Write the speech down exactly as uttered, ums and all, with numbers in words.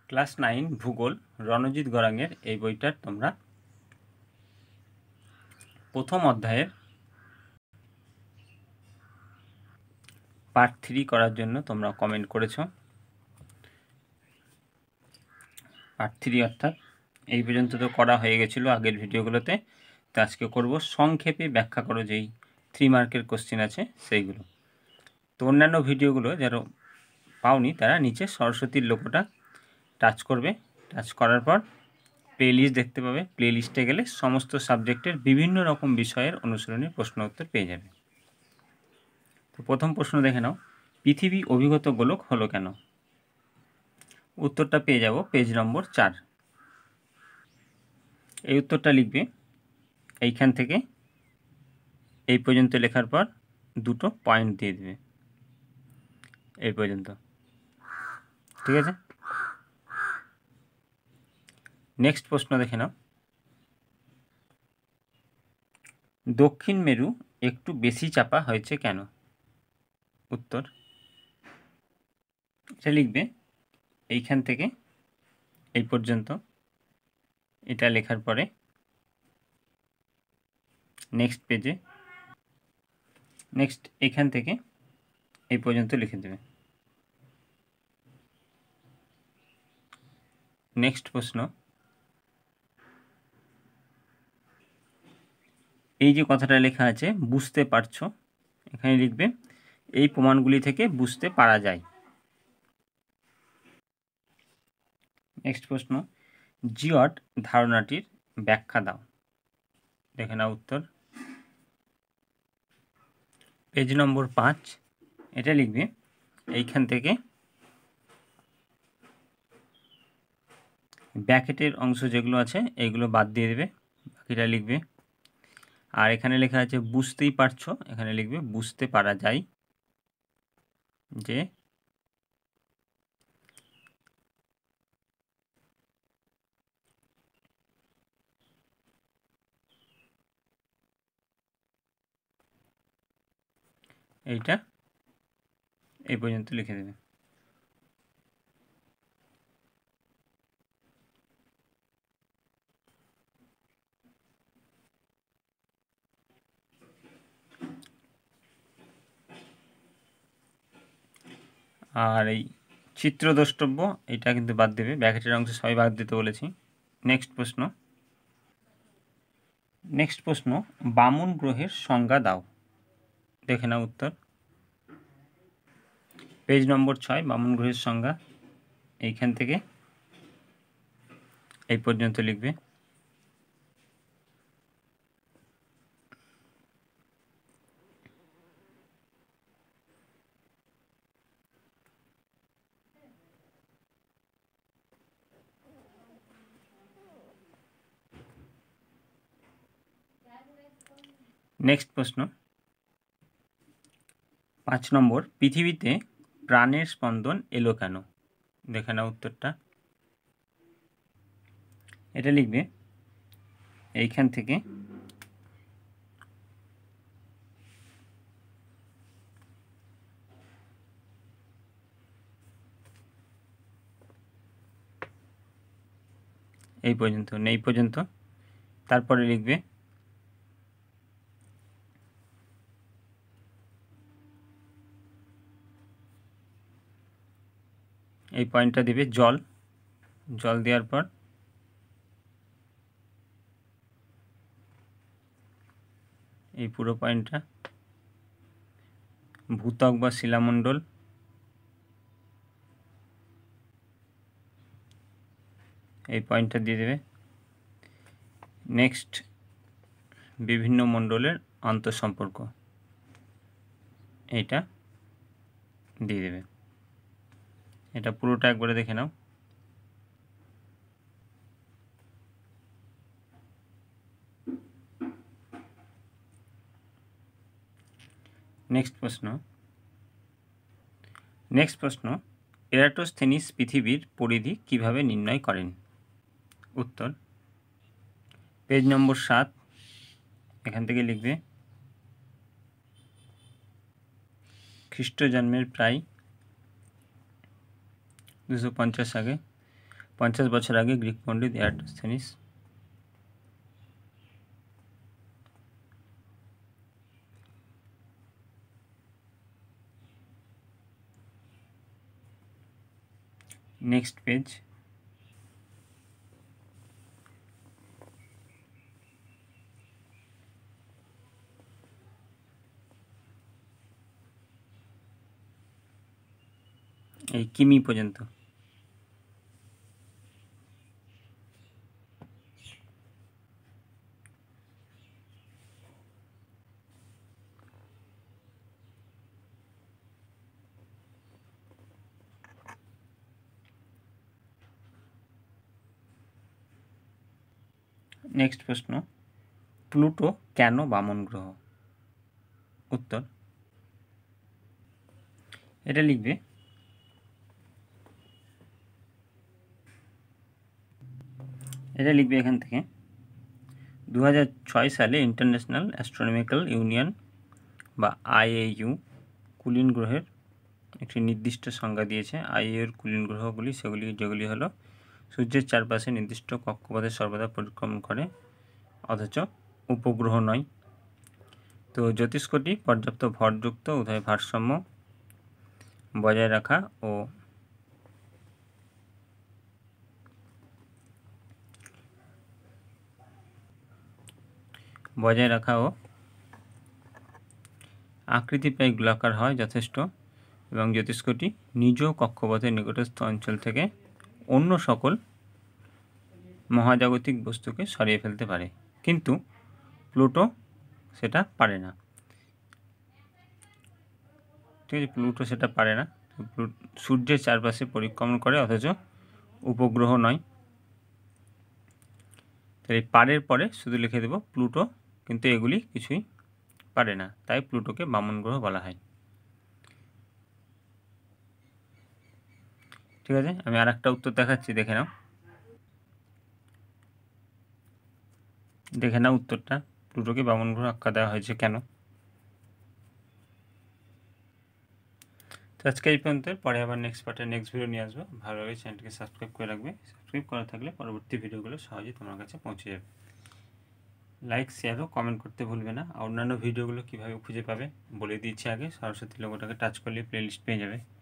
Class nine ভূগোল রণজিৎ গড়াঙের এই বইটার তোমরা প্রথম অধ্যায়ের পার্ট থ্রি করার জন্য তোমরা কমেন্ট করেছো। পার্ট থ্রি অর্থাৎ এই পর্যন্ত তো করা হয়ে গেছিলো আগের ভিডিওগুলোতে, তো আজকে করব সংক্ষেপে ব্যাখ্যা করো যেই থ্রি মার্কের কোশ্চেন আছে সেইগুলো। তো অন্যান্য ভিডিওগুলো যারা পাওনি তারা নিচে সরস্বতীর লোগোটা টাচ করবে, টাচ করার পর প্লে লিস্ট দেখতে পাবে। প্লে লিস্টে গেলে সমস্ত সাবজেক্টের বিভিন্ন রকম বিষয়ের অনুশীলনী প্রশ্ন উত্তর পেয়ে যাবে। তো প্রথম প্রশ্ন দেখে নাও, পৃথিবী অভিগত গোলক হলো কেন? উত্তরটা পেয়ে যাব পেজ নম্বর চার। এই উত্তরটা লিখবে এইখান থেকে এই পর্যন্ত লেখার পর দুটো পয়েন্ট দিয়ে দেবে এই পর্যন্ত, ঠিক আছে। নেক্সট প্রশ্ন দেখে নাও, দক্ষিণ মেরু একটু বেশি চাপা হয়েছে কেন? উত্তর এটা লিখবে এইখান থেকে এই পর্যন্ত, এটা লেখার পরে নেক্সট পেজে নেক্সট এখান থেকে এই পর্যন্ত লিখে দেবে। নেক্সট প্রশ্ন, এই যে কথাটা লেখা আছে বুঝতে পারছো, এখানে লিখবে এই প্রমাণগুলি থেকে বুঝতে পারা যায়। নেক্সট প্রশ্ন, জিওট ধারণাটির ব্যাখ্যা দাও। দেখে নাও উত্তর পেজ নম্বর পাঁচ। এটা লিখবে এইখান থেকে ব্র্যাকেটের অংশ যেগুলো আছে এইগুলো বাদ দিয়ে দেবে, বাকিটা লিখবে। আর এখানে লেখা আছে বুঝতেই পারছো, এখানে লিখবে বুঝতে পারা যায় যে এইটা এই পর্যন্ত লিখে দেবে। আর এই চিত্র দ্রষ্টব্য এটা কিন্তু বাদ দেবে, ব্র্যাকেটের অংশ সবাই বাদ দিতে বলেছি। নেক্সট প্রশ্ন নেক্সট প্রশ্ন বামন গ্রহের সংজ্ঞা দাও। দেখে নাও উত্তর পেজ নম্বর ছয়। বামন গ্রহের সংজ্ঞা এইখান থেকে এই পর্যন্ত লিখবে। নেক্সট প্রশ্ন পাঁচ নম্বর, পৃথিবীতে প্রাণের স্পন্দন এলো কেন? দেখে নাও উত্তরটা, এটা লিখবে এইখান থেকে এই পর্যন্ত নেই পর্যন্ত, তারপরে লিখবে এই পয়েন্টটা দিবে জল, জল দেওয়ার পর এই পুরো পয়েন্টটা ভূত্বক বা শিলামণ্ডল, এই পয়েন্টটা দিয়ে দেবে। নেক্সট বিভিন্ন মণ্ডলের আন্তঃসম্পর্ক এইটা দিয়ে দেবে। এটা পুরোটা একবারে দেখে নাও। নেক্সট প্রশ্ন নেক্সট প্রশ্ন এরাটোস্থেনিস পৃথিবীর পরিধি কিভাবে নির্ণয় করেন? উত্তর পেজ নম্বর সাত, এখান থেকে লিখবে খ্রিস্ট জন্মের প্রায় দুশো পঞ্চাশ আগে পঞ্চাশ বছর আগে গ্রিক পণ্ডিত এরাটোস্থেনিস। Next page. এই কিমি পর্যন্ত। নেক্সট প্রশ্ন, প্লুটো কেন বামন গ্রহ? উত্তর, এটা লিখবে এটা লিখবে এখান থেকে দু হাজার ছয় সালে ইন্টারন্যাশনাল অ্যাস্ট্রোনমিক্যাল ইউনিয়ন বা আইএইউ কুলীন গ্রহের একটি নির্দিষ্ট সংজ্ঞা দিয়েছে। আইএইউর কুলীন গ্রহগুলি সেগুলি যেগুলি হলো সূর্যের চারপাশে নির্দিষ্ট কক্ষপথে সর্বদা পরিক্রমণ করে অথচ উপগ্রহ নয়। তো জ্যোতিষ্কটি পর্যাপ্ত ভরযুক্ত, উভয় ভারসাম্য বজায় রাখা ও বজায় রাখা ও আকৃতি প্রায় গোলাকার হয় যথেষ্ট, এবং জ্যোতিষ্কটি নিজ কক্ষপথের নিকটস্থ অঞ্চল থেকে অন্য সকল মহাজাগতিক বস্তুকে সরিয়ে ফেলতে পারে, কিন্তু প্লুটো সেটা পারে না। ঠিক আছে, প্লুটো সেটা পারে না। সূর্যের চারপাশে পরিক্রমণ করে অথচ উপগ্রহ নয়। তো এই পারের পরে শুধু লিখে দেব প্লুটো, কিন্তু এগুলি কিছুই পারে না, তাই প্লুটোকে বামন গ্রহ বলা হয়। ঠিক আছে, আমি আর একটা উত্তর দেখাচ্ছি, দেখে নাও দেখে নাও উত্তরটা, প্লুটোকে বামন গ্রহ আখ্যা দেওয়া হয়েছে কেন। তো আজকে এই পর্যন্ত, পরে আবার নেক্সট পার্টে নেক্সট ভিডিও নিয়ে আসবো। ভালো লাগে চ্যানেলটিকে সাবস্ক্রাইব করে রাখবে। সাবস্ক্রাইব করা থাকলে পরবর্তী ভিডিওগুলো সহজেই তোমার কাছে পৌঁছে যাবে। লাইক, শেয়ার ও কমেন্ট করতে ভুলবে না। অন্যান্য ভিডিওগুলো কীভাবে খুঁজে পাবে বলে দিচ্ছি আগে। সরস্বতী লোগোটাকে টাচ করলে প্লেলিস্ট পেয়ে যাবে।